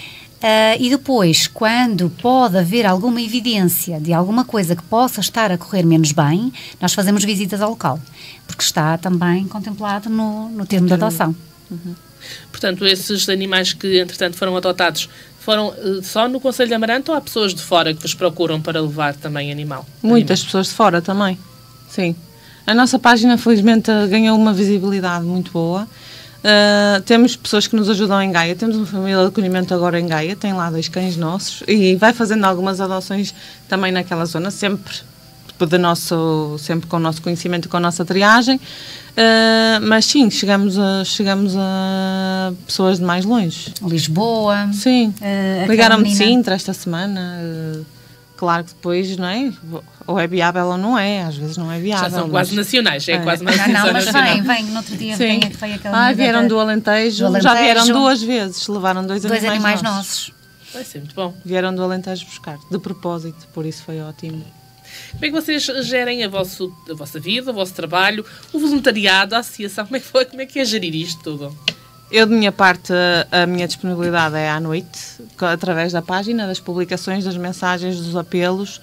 E depois, quando pode haver alguma evidência de alguma coisa que possa estar a correr menos bem, nós fazemos visitas ao local, porque está também contemplado no termo de adoção. Uhum. Portanto, esses animais que, entretanto, foram adotados, foram só no Concelho de Amarante ou há pessoas de fora que vos procuram para levar também animal? Muitas pessoas de fora também, sim. A nossa página, felizmente, ganhou uma visibilidade muito boa. Temos pessoas que nos ajudam em Gaia, temos uma família de acolhimento agora em Gaia, tem lá 2 cães nossos e vai fazendo algumas adoções também naquela zona, sempre com o nosso conhecimento e com a nossa triagem, mas sim, chegamos a pessoas de mais longe. Lisboa. Sim, ligaram-me de Sintra esta semana. Claro que depois, não é? Ou é viável ou não é, às vezes não é viável. Já são quase nacionais, quase mais não, mas vem, no outro dia vem aquela... vieram do Alentejo, já vieram 2 vezes, levaram 2 animais nossos. Vai ser muito bom. Vieram do Alentejo buscar, de propósito, por isso foi ótimo. Como é que vocês gerem a vossa vida, o vosso trabalho, o voluntariado, a associação? Como é que é gerir isto tudo? Eu, de minha parte, a minha disponibilidade é à noite, através da página, das publicações, das mensagens, dos apelos,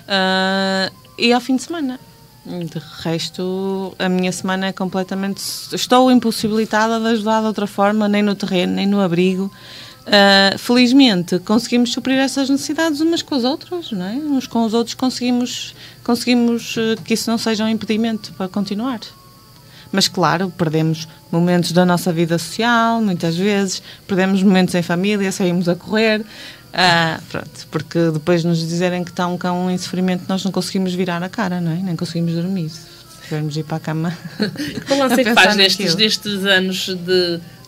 e ao fim de semana. De resto, a minha semana é completamente... Estou impossibilitada de ajudar de outra forma, nem no terreno, nem no abrigo. Felizmente, conseguimos suprir essas necessidades umas com as outras, não é? Uns com os outros conseguimos que isso não seja um impedimento para continuar. Mas, claro, perdemos momentos da nossa vida social, muitas vezes, perdemos momentos em família, saímos a correr, pronto, porque depois nos dizerem que está um cão em sofrimento, nós não conseguimos virar a cara, não é? Nem conseguimos dormir, se tivermos de ir para a cama. Que balanço é que faz destes anos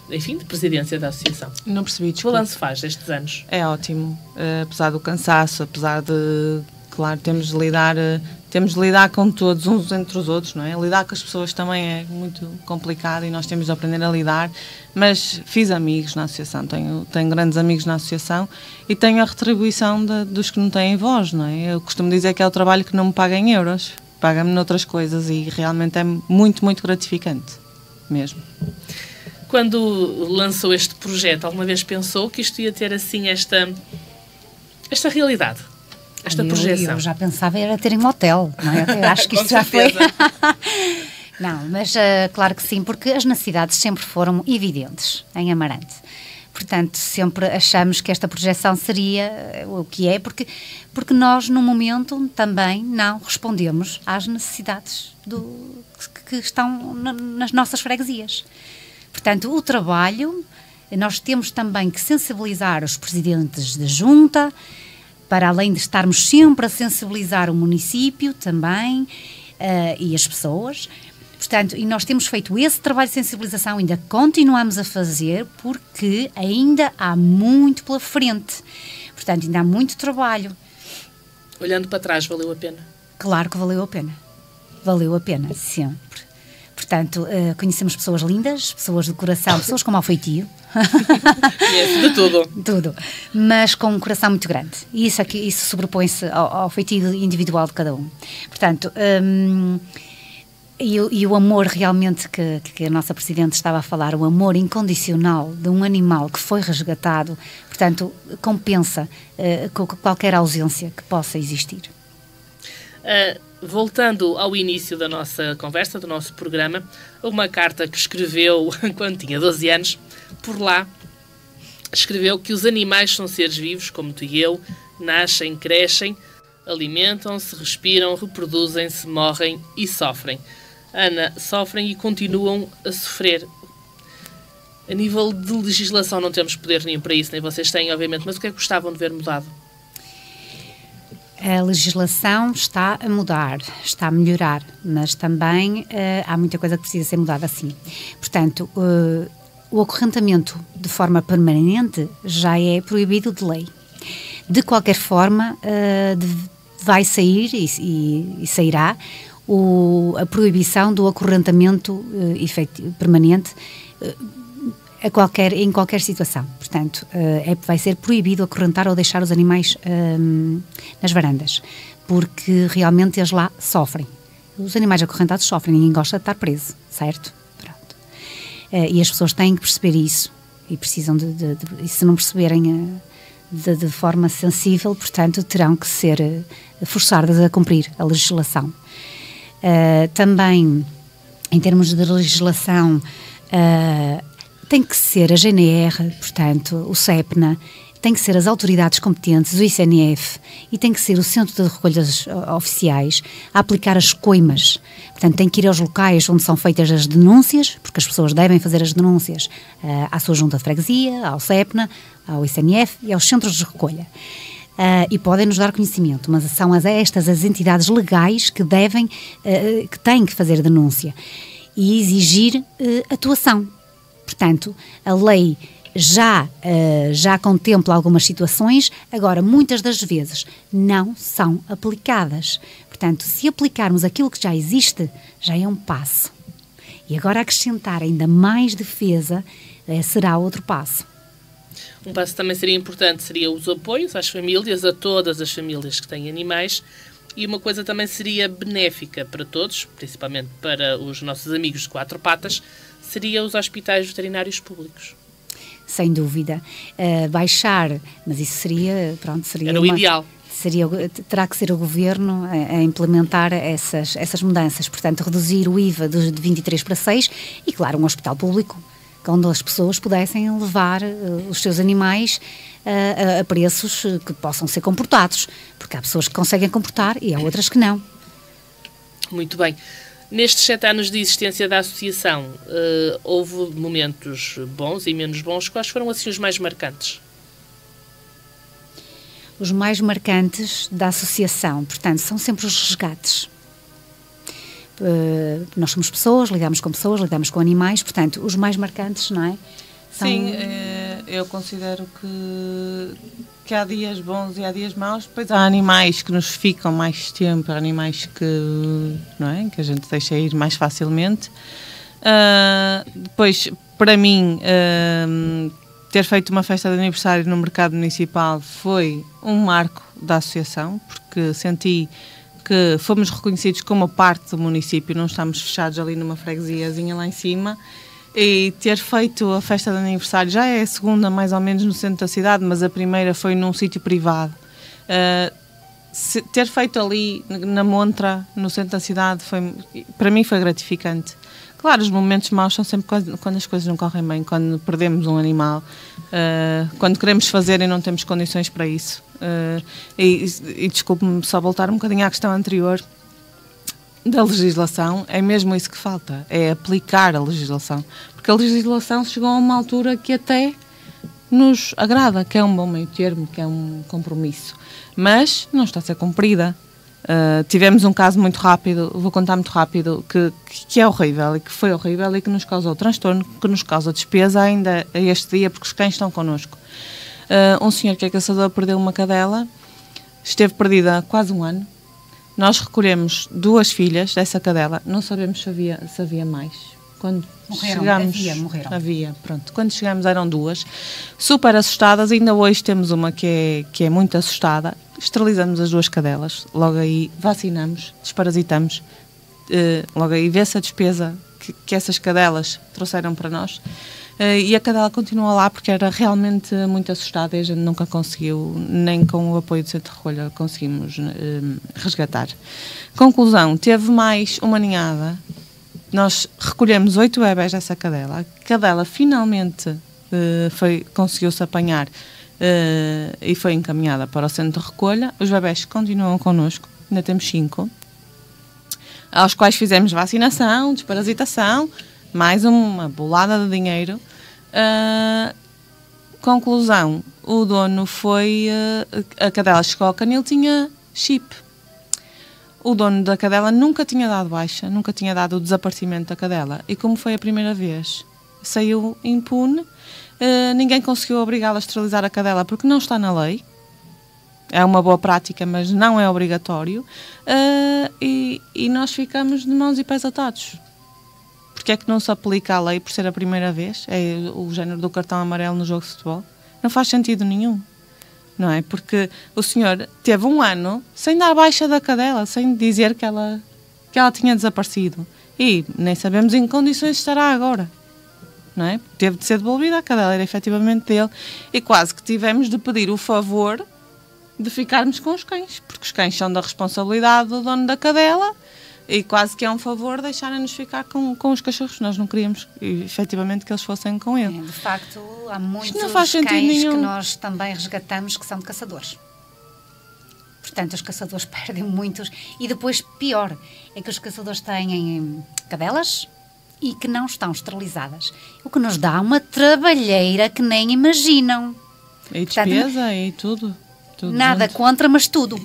enfim, de presidência da associação. Não percebi, Que balanço faz destes anos? É ótimo, apesar do cansaço, apesar de, claro, temos de lidar com todos, uns entre os outros, não é? Lidar com as pessoas também é muito complicado e nós temos de aprender a lidar, mas fiz amigos na associação, tenho grandes amigos na associação e tenho a retribuição dos que não têm voz, não é? Eu costumo dizer que é o trabalho que não me paga em euros, paga-me noutras coisas e realmente é muito, muito gratificante, mesmo. Quando lançou este projeto, alguma vez pensou que isto ia ter assim esta realidade? Esta projeção? Eu já pensava era ter um hotel, não é? Eu acho que isto já foi. Não, mas claro que sim, porque as necessidades sempre foram evidentes em Amarante. Portanto, sempre achamos que esta projeção seria o que é, porque nós, no momento, também não respondemos às necessidades que estão nas nossas freguesias. Portanto, o trabalho, nós temos também que sensibilizar os presidentes de junta, para além de estarmos sempre a sensibilizar o município também e as pessoas. Portanto, e nós temos feito esse trabalho de sensibilização, ainda continuamos a fazer, porque ainda há muito pela frente. Portanto, ainda há muito trabalho. Olhando para trás, valeu a pena? Claro que valeu a pena. Valeu a pena, sempre. Portanto, conhecemos pessoas lindas, pessoas de coração, pessoas com mau feitio. De tudo. Tudo. Mas com um coração muito grande. E isso sobrepõe-se ao feitio individual de cada um. Portanto, e o amor realmente que a nossa Presidente estava a falar, o amor incondicional de um animal que foi resgatado, portanto, compensa qualquer ausência que possa existir. Voltando ao início da nossa conversa, do nosso programa, uma carta que escreveu quando tinha 12 anos, por lá, escreveu que os animais são seres vivos, como tu e eu, nascem, crescem, alimentam-se, respiram, reproduzem-se, morrem e sofrem. Ana, sofrem e continuam a sofrer. A nível de legislação não temos poder nenhum para isso, nem vocês têm, obviamente, mas o que é que gostavam de ver mudado? A legislação está a mudar, está a melhorar, mas também há muita coisa que precisa ser mudada assim. Portanto, o acorrentamento de forma permanente já é proibido de lei. De qualquer forma, vai sair e sairá a proibição do acorrentamento permanente em qualquer situação. Portanto, vai ser proibido acorrentar ou deixar os animais nas varandas, porque realmente eles lá sofrem. Os animais acorrentados sofrem, ninguém gosta de estar preso, certo? Pronto. E as pessoas têm que perceber isso e precisam e se não perceberem de forma sensível, portanto, terão que ser forçadas a cumprir a legislação. Também, em termos de legislação, tem que ser a GNR, portanto, o CEPNA, tem que ser as autoridades competentes, o ICNF, e tem que ser o Centro de Recolhas Oficiais a aplicar as coimas. Portanto, tem que ir aos locais onde são feitas as denúncias, porque as pessoas devem fazer as denúncias à sua junta de freguesia, ao CEPNA, ao ICNF e aos centros de recolha. E podem nos dar conhecimento, mas são estas as entidades legais que têm que fazer denúncia e exigir atuação. Portanto, a lei já contempla algumas situações, agora muitas das vezes não são aplicadas. Portanto, se aplicarmos aquilo que já existe, já é um passo. E agora acrescentar ainda mais defesa será outro passo. Um passo também seria importante, seria os apoios às famílias, a todas as famílias que têm animais, e uma coisa também seria benéfica para todos, principalmente para os nossos amigos de quatro patas, seria os hospitais veterinários públicos. Sem dúvida. Baixar, mas isso seria... Era o ideal. Terá que ser o Governo a implementar essas mudanças. Portanto, reduzir o IVA de 23 para 6 e, claro, um hospital público onde as pessoas pudessem levar os seus animais a preços que possam ser comportados. Porque há pessoas que conseguem comportar e há outras que não. Muito bem. Nestes 7 anos de existência da associação, houve momentos bons e menos bons. Quais foram, assim, os mais marcantes? Os mais marcantes da associação, portanto, são sempre os resgates. Nós somos pessoas, lidamos com animais, portanto, os mais marcantes, não é? Sim, eu considero que há dias bons e há dias maus. Depois há animais que nos ficam mais tempo, há animais que, não é? Que a gente deixa ir mais facilmente. Depois, para mim, ter feito uma festa de aniversário no mercado municipal foi um marco da associação, porque senti que fomos reconhecidos como parte do município, não estamos fechados ali numa freguesiazinha lá em cima. E ter feito a festa de aniversário, já é a segunda mais ou menos no centro da cidade, mas a primeira foi num sítio privado. Ter feito ali na montra, no centro da cidade, para mim foi gratificante. Claro, os momentos maus são sempre quando as coisas não correm bem, quando perdemos um animal, quando queremos fazer e não temos condições para isso. E desculpe-me só voltar um bocadinho à questão anterior da legislação, é mesmo isso que falta, é aplicar a legislação, porque a legislação chegou a uma altura que até nos agrada, que é um bom meio termo, que é um compromisso, mas não está a ser cumprida. Tivemos um caso muito rápido, vou contar muito rápido, que é horrível e que foi horrível e que nos causou transtorno, que nos causa despesa ainda a este dia, porque os cães estão connosco. Um senhor que é caçador perdeu uma cadela, esteve perdida há quase um ano. Nós recolhemos 2 filhas dessa cadela, não sabemos se havia mais. Quando morreram. Havia, pronto. Quando chegamos eram 2, super assustadas, ainda hoje temos uma que é muito assustada. Esterilizamos as 2 cadelas, logo aí vacinamos, desparasitamos, logo aí vê-se a despesa que essas cadelas trouxeram para nós. E a cadela continua lá porque era realmente muito assustada e a gente nunca conseguiu, nem com o apoio do Centro de Recolha conseguimos resgatar. Conclusão, teve mais uma ninhada, nós recolhemos 8 bebés dessa cadela, a cadela finalmente conseguiu-se apanhar e foi encaminhada para o Centro de Recolha. Os bebés continuam connosco, ainda temos 5, aos quais fizemos vacinação, desparasitação, mais uma bolada de dinheiro. Conclusão, o dono foi... a cadela chegou ao canil, tinha chip. O dono da cadela nunca tinha dado baixa, nunca tinha dado o desaparecimento da cadela. E como foi a primeira vez, saiu impune. Ninguém conseguiu obrigá-la a esterilizar a cadela porque não está na lei. É uma boa prática, mas não é obrigatório. E nós ficamos de mãos e pés atados. Porque é que não se aplica a lei por ser a primeira vez? É o género do cartão amarelo no jogo de futebol. Não faz sentido nenhum, não é? Porque o senhor teve um ano sem dar baixa da cadela, sem dizer que ela tinha desaparecido. E nem sabemos em que condições estará agora, não é? Teve de ser devolvida, a cadela era efetivamente dele. E quase que tivemos de pedir o favor de ficarmos com os cães, porque os cães são da responsabilidade do dono da cadela. E quase que é um favor deixarem-nos ficar com os cachorros. Nós não queríamos, efetivamente, que eles fossem com ele. De facto, há muitos cães que nós também resgatamos que são de caçadores. Portanto, os caçadores perdem muitos. E depois, pior, é que os caçadores têm cadelas e que não estão esterilizadas. O que nos dá uma trabalheira que nem imaginam. E despesa e tudo nada junto. Contra, mas tudo.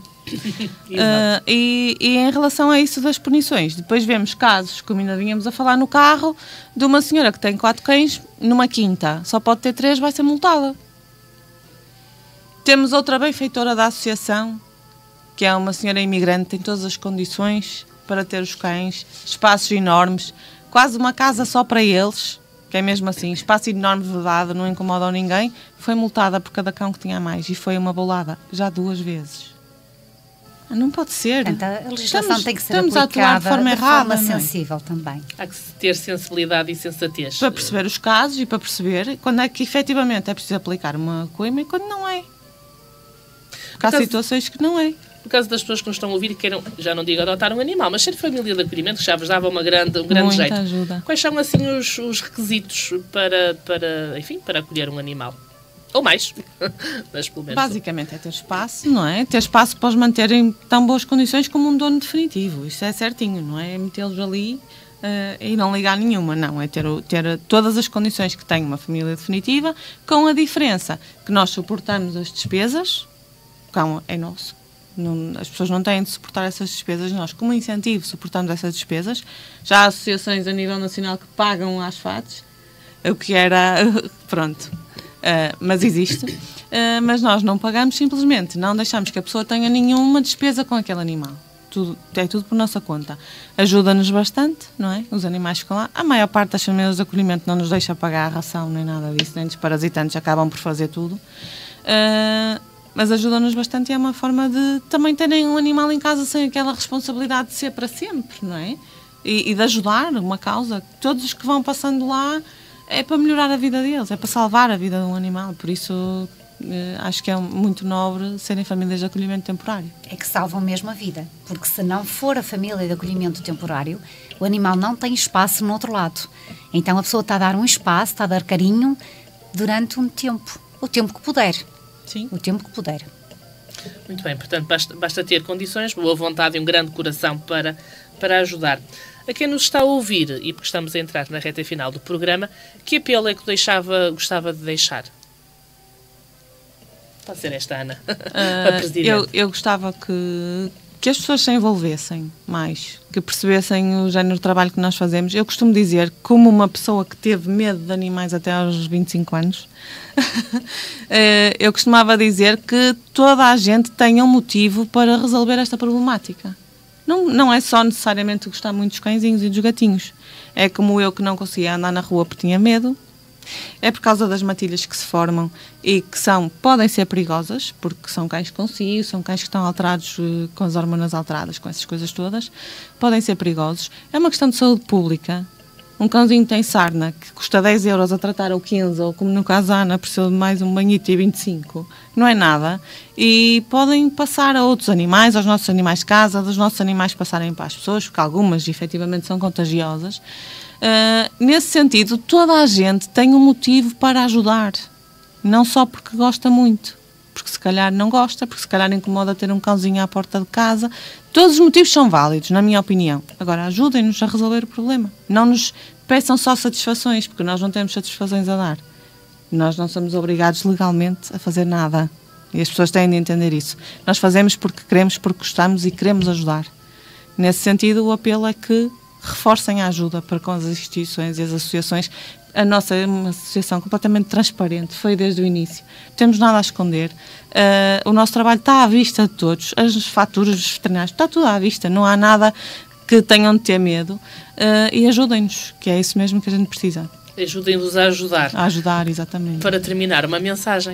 E em relação a isso das punições, depois vemos casos, como ainda vínhamos a falar no carro, de uma senhora que tem 4 cães numa quinta, só pode ter 3, vai ser multada. Temos outra benfeitora da associação, que é uma senhora imigrante, tem todas as condições para ter os cães, espaços enormes, quase uma casa só para eles, que é mesmo assim, espaço enorme vedado, não incomodam ninguém, foi multada por cada cão que tinha mais e foi uma bolada, já 2 vezes. Não pode ser. Portanto, a legislação tem que ser aplicada de forma sensível também. Há que ter sensibilidade e sensatez. Para perceber os casos e para perceber quando é que efetivamente é preciso aplicar uma coima e quando não é. Porque há situações que não é. No caso das pessoas que nos estão a ouvir e queiram, já não digo adotar um animal, mas ser família de acolhimento, que já vos dava um grande muita jeito. Ajuda. Quais são assim os requisitos para acolher um animal? Ou mais, mas pelo menos. Basicamente é ter espaço, não é? Ter espaço para os manter em tão boas condições como um dono definitivo. Isso é certinho, não é? Metê-los ali e não ligar nenhuma, não. É ter todas as condições que tem uma família definitiva, com a diferença que nós suportamos as despesas, o cão é nosso. As pessoas não têm de suportar essas despesas, nós como incentivo suportamos essas despesas. Já há associações a nível nacional que pagam às FATs. o que era, pronto, mas existe. Mas nós não pagamos, simplesmente não deixamos que a pessoa tenha nenhuma despesa com aquele animal. É tudo por nossa conta. Ajuda-nos bastante, não é? Os animais ficam lá. A maior parte das famílias de acolhimento não nos deixa pagar a ração, nem nada disso, nem desparasitantes, acabam por fazer tudo. Mas ajuda-nos bastante e é uma forma de também terem um animal em casa sem aquela responsabilidade de ser para sempre, não é? E de ajudar uma causa. Todos os que vão passando lá é para melhorar a vida deles, é para salvar a vida de um animal. Por isso acho que é muito nobre serem famílias de acolhimento temporário. É que salvam mesmo a vida, porque se não for a família de acolhimento temporário, o animal não tem espaço no outro lado. Então a pessoa está a dar um espaço, está a dar carinho durante um tempo, o tempo que puder. Sim. O tempo que puder. Muito bem, portanto basta ter condições, boa vontade e um grande coração para ajudar. A quem nos está a ouvir, e porque estamos a entrar na reta final do programa, que apelo é que gostava de deixar? Pode ser esta, Ana, a Presidente. Eu gostava que as pessoas se envolvessem mais, que percebessem o género de trabalho que nós fazemos. Eu costumo dizer, como uma pessoa que teve medo de animais até aos 25 anos, eu costumava dizer que toda a gente tem um motivo para resolver esta problemática. Não é só necessariamente gostar muito dos cãezinhos e dos gatinhos. É como eu que não conseguia andar na rua porque tinha medo. É por causa das matilhas que se formam e que podem ser perigosas, porque são cães com cio, são cães que estão alterados, com as hormonas alteradas, com essas coisas todas. Podem ser perigosos. É uma questão de saúde pública. Um cãozinho tem sarna, que custa 10 euros a tratar, ou 15, ou como no caso da Ana, precisou de mais um banhito e 25. Não é nada. E podem passar a outros animais, aos nossos animais de casa, dos nossos animais passarem para as pessoas, porque algumas efetivamente são contagiosas. Nesse sentido, toda a gente tem um motivo para ajudar. Não só porque gosta muito. Porque se calhar não gosta, porque se calhar incomoda ter um cãozinho à porta de casa. Todos os motivos são válidos, na minha opinião. Agora, ajudem-nos a resolver o problema. Não nos peçam só satisfações, porque nós não temos satisfações a dar. Nós não somos obrigados legalmente a fazer nada. E as pessoas têm de entender isso. Nós fazemos porque queremos, porque gostamos e queremos ajudar. Nesse sentido, o apelo é que reforcem a ajuda para com as instituições e as associações. A nossa é uma associação completamente transparente, foi desde o início. Não temos nada a esconder. O nosso trabalho está à vista de todos. As faturas dos veterinários, está tudo à vista. Não há nada que tenham de ter medo. E ajudem-nos, que é isso mesmo que a gente precisa. Ajudem-nos a ajudar. A ajudar, exatamente. Para terminar, uma mensagem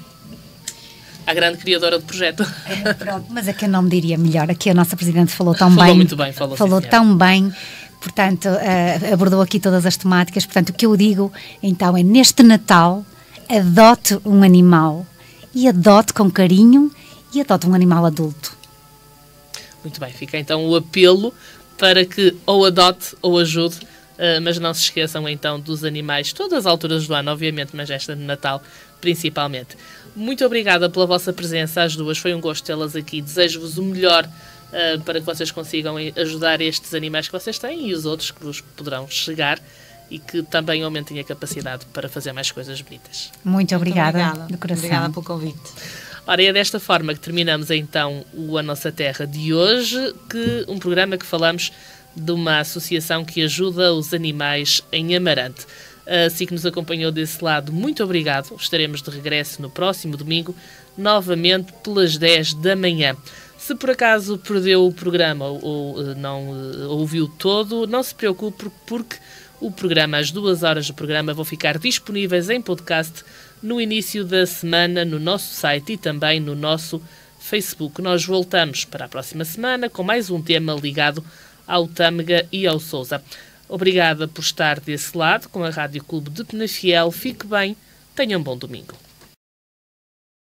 à grande criadora do projeto. Pronto, mas é que eu não me diria melhor. Aqui a nossa Presidente falou tão bem. Falou muito bem, falou tão bem. Portanto, abordou aqui todas as temáticas. Portanto, o que eu digo, então, é neste Natal, adote um animal. E adote com carinho e adote um animal adulto. Muito bem, fica então o apelo para que ou adote ou ajude, mas não se esqueçam então dos animais, todas as alturas do ano, obviamente, mas esta de Natal principalmente. Muito obrigada pela vossa presença, às duas, foi um gosto tê-las aqui. Desejo-vos o melhor para que vocês consigam ajudar estes animais que vocês têm e os outros que vos poderão chegar e que também aumentem a capacidade para fazer mais coisas bonitas. Muito obrigada, de coração. Obrigada pelo convite. Ora, é desta forma que terminamos então o A Nossa Terra de hoje, um programa que falamos de uma associação que ajuda os animais em Amarante. Assim que nos acompanhou desse lado, muito obrigado. Estaremos de regresso no próximo domingo, novamente pelas 10 da manhã. Se por acaso perdeu o programa ou não ouviu todo, não se preocupe, porque o programa, as 2 horas do programa, vão ficar disponíveis em podcast no início da semana no nosso site e também no nosso Facebook. Nós voltamos para a próxima semana com mais um tema ligado ao Tâmega e ao Sousa. Obrigada por estar desse lado com a Rádio Clube de Penafiel. Fique bem, tenha um bom domingo.